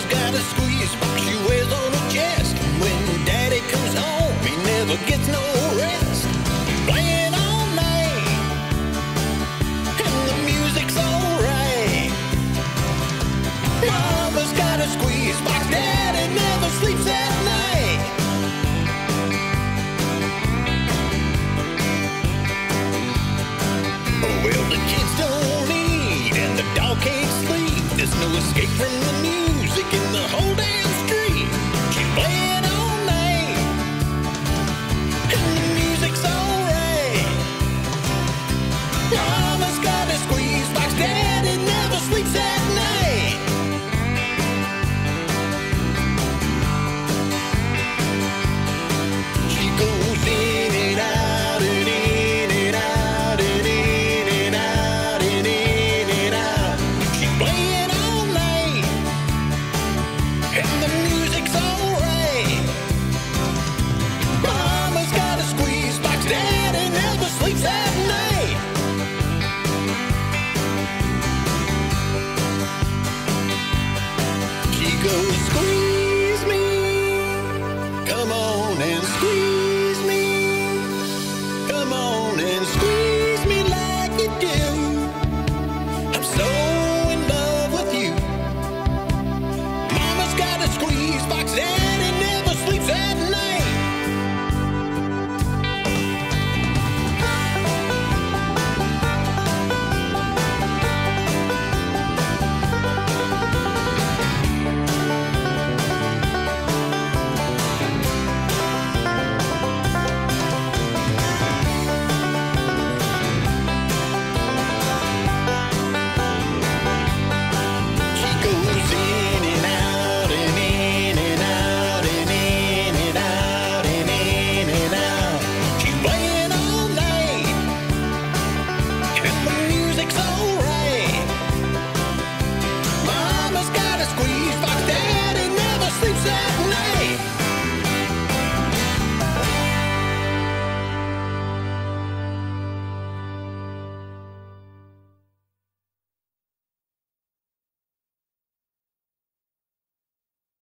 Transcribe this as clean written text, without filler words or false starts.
got a squeeze box she wears on her chest. When daddy comes home, he never gets no rest. Playing all night, and the music's alright. Mama's got a squeeze box, daddy never sleeps at night. Well, the kids don't eat and the dog can't sleep. There's no escape from the music in the whole damn street. She's playing all night, and the music's alright. Mama's got a squeeze box, daddy never sleeps at night. She goes in and out and in and out and in and out and in and out. She's playing all night, and the music's alright. Mama's got a squeeze box, daddy never sleeps at night. She goes squeeze.